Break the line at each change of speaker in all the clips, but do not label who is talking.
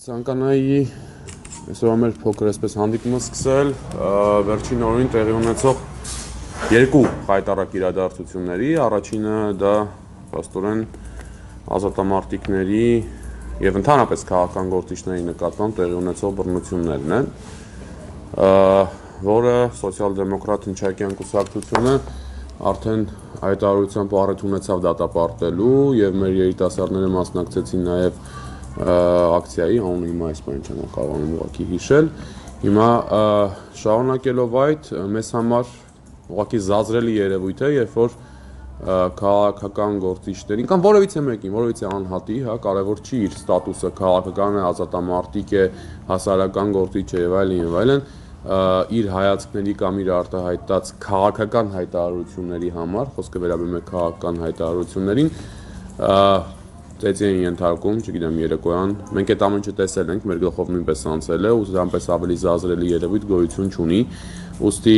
Ցանկանայի այսօր մեր փոքր այսպես հանդիպումը սկսել վերջին օրին տեղի ունեցող երկու խայտառակ իրադարձությունների առաջինը դա փաստորեն ազատամարտիկների եւ ընդհանրապես քաղաքական գործիչների նկատմամբ տեղի ունեցող բռնություններն են որը սոցիալ-դեմոկրատ հնչակյան կուսակցությունը արդեն հայտարարությամբ առիթ ունեցավ դատապարտելու եւ մեր երիտասարդները մասնակցեցին նաեւ ակցիայի անունը հիմա այսպես չեմ կարողանում ուղղակի հիշել հիմա շարունակելով այդ մեզ համար ուղղակի զազրելի երևույթ է երբ որ քաղաքական գործիչներին կամ որևիցե մեկին որևիցե անհատի հա կարևոր չի իր ստատուսը քաղաքական է ազատամարտիկ է հասարակական գործիչ է եւ այլն իր հայացքների կամ իր արտահայտած քաղաքական հայտարարությունների համար խոսքը վերաբերում է քաղաքական հայտարարություններին Ծեծի են ենթարկում, չգիտեմ երեկոյան, մենք այդ ամենը տեսել ենք, մեր գլխով նույնպես անցել է, ու դրանպես ավելի զազրելի երևույթ գոյություն չունի, ուստի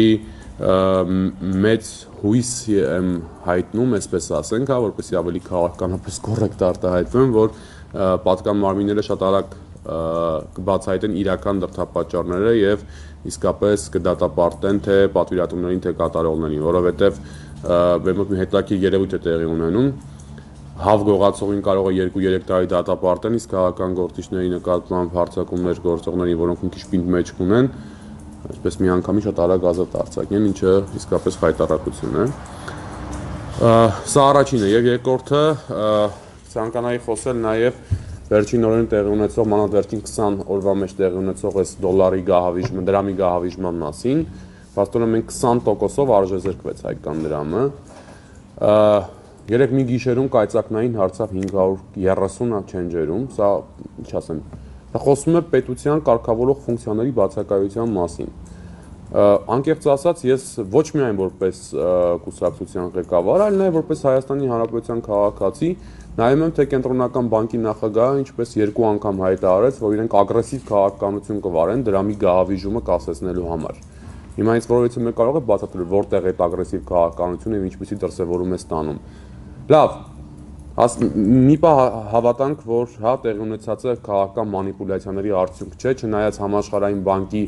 մեծ հույս եմ հայտնում, այսպես ասենք, որպեսզի ավելի քաղաքականապես կոռեկտ արտահայտվեմ, որ պատկան մարմինները շատ արագ կբացահայտեն իրական դրդապատճառները եւ իսկապես կդատապարտեն թե պատվիրատուներին, թե կատարողներին, որովհետեւ մեր մոտ մի հետաքրքիր երևույթ է տեղի ունենում Հավ գողացողին կարող է 2-3 տարի դատապարտեն, իսկ քաղաքական գործիչների նկատմամբ հարձակումներ գործողներին, որոնք մի քիչ պինդ մեջ ունեն, այսպես մի անգամի շատ արագ ազատ արձակեն, ինչը իսկապես խայտառակություն է։ Սա առաջինը եւ երկրորդը ցանկանայի խոսել նաեւ վերջին օրերին տեղի ունեցող մանավանդ վերջին 20 օրվա մեջ տեղի ունեցող այս դոլարի գահավիժման, դրամի գահավիժման մասին, փաստորեն մենք 20%-ով արժեզրկվեց հայկական դրամը։ Երեք մի գիշերում կայծակնային հարցավ 530 չենջերում, սա ինչ ասեմ, դա խոսում է պետության կարգավորող ֆունկցիաների բացակայության մասին։ Անկեղծ ասած, ես ոչ միայն որպես կուսակցության ղեկավար, այլ նաև որպես Հայաստանի Հանրապետության քաղաքացի, նայում եմ, թե կենտրոնական բանկի նախագահը ինչպես երկու անգամ հայտարարեց, որ իրենք ագրեսիվ քաղաքականություն կվարեն դրամի գահավիժումը կասեցնելու համար։ Հիմա ինձ որովհետեւ մենք կարող է բացատրել որտեղ է այդ ագրեսիվ քաղաքականությունը եւ ինչպեսի դրսեւորում է ստանում։ Լավ, մի բան հավատանք, որ հա տեղի ունեցած է քաղաքական մանիպուլյացիաների արդյունք չէ, չնայած համաշխարհային բանկի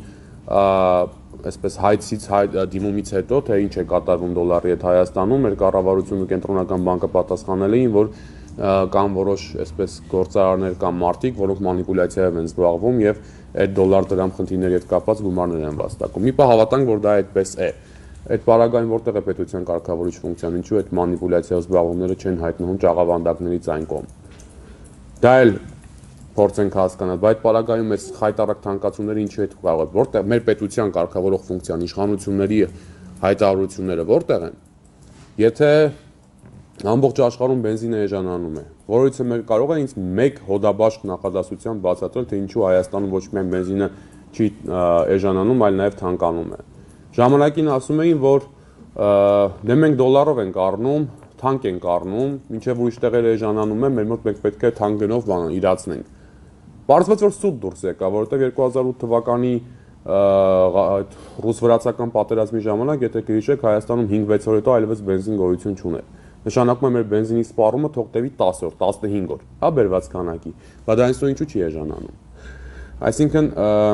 այսպես հայցից դիմումից հետո, թե ինչ է կատարվում դոլարի հետ Հայաստանում, մեր կառավարությունը կենտրոնական բանկը պատասխանել էին, որ կան որոշ այսպես գործարարներ կամ մարդիկ, որոնք մանիպուլյացիայով են զբաղվում եւ այդ դոլար դրամ խնդիրների հետ կապված գումարներ են վաստակում։ Մի բան հավատանք, որ դա այդպես է։ Այդ պարագայում որտեղ է պետության կարգավորիչ ֆունկցիան, ինչու այդ մանիպուլյացիայով զբաղվողները չեն հայտնվում ճաղավանդակներից այն կողմ։ Դա էլ փորձենք հասկանալ, բայց այդ պարագայում այս խայտառակ թանկացումները ինչու հետ կարող է, որտեղ մեր պետության կարգավորող ֆունկցիան, իշխանությունների հայտարարությունները որտեղ են։ Եթե ամբողջ աշխարհում բենզինը էժանանում է, որովհետեւ մեր կարող է ինձ մեկ հոդաբաշխ նախադասությամբ բացատրել, թե ինչու Հայաստանում ոչ միայն բենզինը չի էժանանում, այլ նաեւ թանկանում է։ Ժամանակին ասում էին, որ դե մենք դոլարով ենք առնում, թանկ ենք առնում, մինչև ուրիշ տեղեր էժանանում է, մեր մոտ մենք պետք է թանկ գնով բան իրացնենք։ Պարզվեց, որ սուտ դուրս եկա, որովհետև 2008 թվականի ռուս-վրացական պատերազմի ժամանակ, եթե կհիշեք, Հայաստանում 5-6 օր հետո այլևս բենզին գոյություն չուներ։ Նշանակում է մեր բենզինի սպառումը թող տևի 10 օր, 15 օր, հա բերված քանակի, բայց դա այնպես ինչու չի էժանանում։ Այսինքն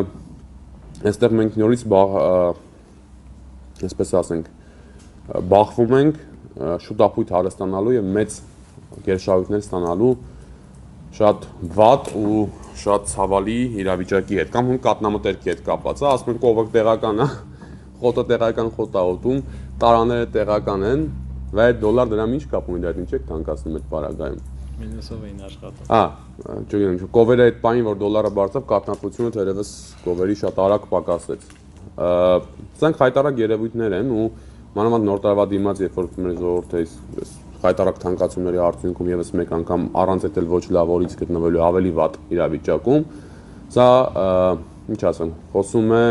այստեղ մենք նորից այսպես ասենք, բախվում ենք շուտապույտ հարստանալու եւ մեծ գերշահույթներ ստանալու շատ վատ ու շատ ցավալի իրավիճակի հետ կամ հում կատնամտերքի հետ կապված է, ասում են կովը տեղական է, խոտը տեղական խոտ է ուտում, տարաները տեղական են, վայ այդ դոլար դրամ ինչ կապ ունի դա ինչ եք թանկացնում այդ պարագայում։
Մինուսով էին աշխատում։
Հա, չգիտեմ, կովերը այդ պահին որ դոլարը բարձավ, կատնապությունը թերևս կովերի շատ արագ պակասեց։ Սրանք խայտառակ երևույթներ են ու մանավանդ նոր տարվա դիմաց երբ որ մեր ժողովուրդը խայտառակ թանկացումների արդյունքում եւս մեկ անգամ առանց էլ ոչ լավ օրից գտնվելու ավելի վատ իրավիճակում սա ինչ ասեմ խոսում է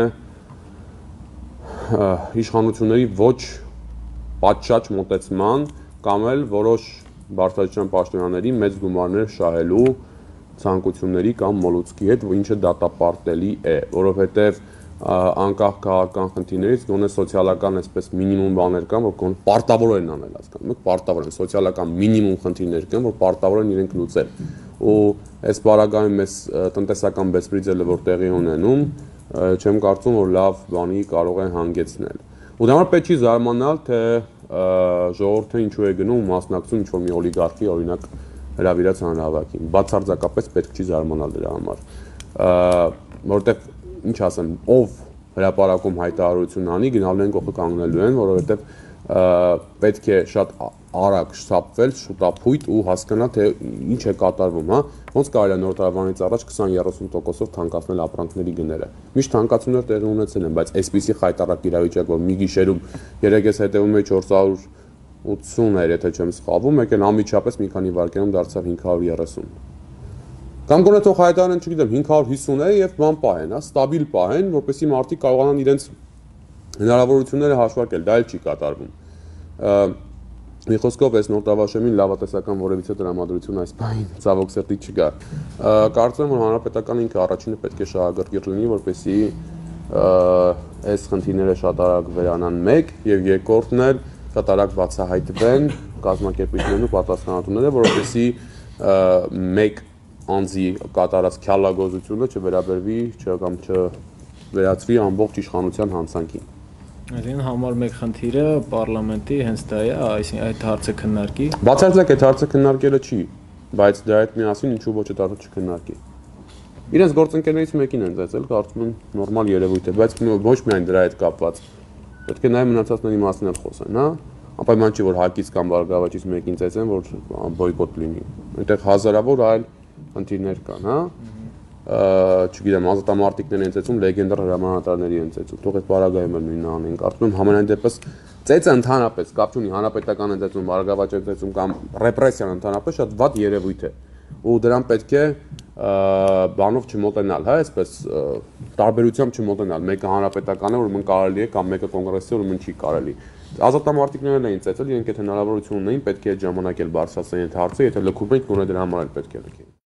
իշխանությունների ոչ պատշաճ մոտեցման կամ էլ որոշ բարձրաճան պաշտոնյաների մեծ գումարներ շահելու ցանկությունների կամ մոլուցքի հետ ինչը դատապարտելի է որովհետեւ անկախ քաղաքական խնդիրներից գոնե սոցիալական այսպես մինիմում բաներ կան, որ պարտավոր են անել հասկանում եք, պարտավոր են սոցիալական մինիմում խնդիրներ կան, որ պարտավոր են իրենք լուծել։ ու այս բարագայում այս տնտեսական բեսպրիձելը որ տեղի ունենում, չեմ կարծում որ լավ բանի կարող են հանգեցնել։ Ու դա համար պետք չի զարմանալ, թե ժողովուրդը ինչու է գնում մասնակցում ինչ-որ մի օլիգարխի, օրինակ հրավիրած հանրահավաքին։ Բացարձակապես պետք չի զարմանալ դրա համար, որովհետև ինչ ասեմ, ով հրապարակում հայտարարություն անի, գնալու են կողքը կանգնելու են, որովհետև պետք է շատ արագ շտապվել, շուտապույտ ու հասկանալ, թե ինչ է կատարվում, հա, ոնց կարելի է նոր տարվանից առաջ 20-30%-ով թանկացնել ապրանքների գները։ Միշտ թանկացումներ տեղի ունեցել են, բայց այսպիսի խայտառակ իրավիճակ, որ մի գիշերում երեք ես հետևում էի 480 էր, եթե չեմ սխալվում, եկել անմիջապես մի քանի վայրկյանում դարձավ 530։ Կամ գոնե թող հայտարարեն, չգիտեմ, 550 է եւ բան պահեն, հա, ստաբիլ պահեն, որպեսզի մարդիկ կարողանան իրենց հնարավորությունները հաշվարկել, դա էլ չի կատարվում։ Մի խոսքով այս նոր տարվաշեմին լավատեսական որևիցե տրամադրություն այս պահին ցավոք սրտի չկա։ Կարծում եմ, որ հանրապետական ինքը առաջինը պետք է շահագրգիռ լինի, որպեսզի այս խնդիրները շատ արագ վերանան մեկ եւ երկրորդն էլ շատ արագ բացահայտվեն կազմակերպիչներն ու պատասխանատուները, որպեսզի մեկ անձի կատարած քյալագործությունը չվերաբերվի կամ չվերածվի ամբողջ իշխանության հանցանքին։
Այսինքն համար մեկ խնդիրը պարլամենտի հենց դա է, այսինքն այդ հարցը քննարկի։
Բացարձակ այդ հարցը քննարկելը չի, բայց դրա հետ միասին ինչու ոչ այդ հարցը չքննարկի։ Իրենց գործընկերներից մեկին են ծեծել, կարծում եմ նորմալ երևույթ է, բայց ոչ միայն դրա հետ կապված։ Պետք է նաև մնացածների մասին էլ խոսեն, հա։ Անպայման չի որ հակից կամ բարգավաճից մեկին ծեծեն, որ բոյկոտ լինի։ Այնտեղ հազարավոր այլ խնդիրներ կան, հա։ Չգիտեմ, ազատամարտիկներ են ծեծում, լեգենդար հրամանատարների են ծեծում։ Թող այդ բարագայում էլ նույնը անեն։ Կարծում եմ համենայն դեպս ծեծը ընդհանրապես կապ չունի, հանրապետական են ծեծում, բարգավաճ են ծեծում կամ ռեպրեսիան ընդհանրապես շատ վատ երևույթ է։ Ու դրան պետք է բանով չմոտենալ, հա, այսպես տարբերությամբ չմոտենալ։ Մեկը հանրապետական է, ուրեմն կարելի է, կամ մեկը կոնգրեսի է, ուրեմն չի կարելի։ Ազատամարտիկներն էին ծեծել, իրենք այդ հնարավորություն ունեին, պետք է այդ ժամանակ էլ բարձրացնեն այդ հարցը, եթե լքում էին, գոնե դրա համար էլ պետք է լքեին։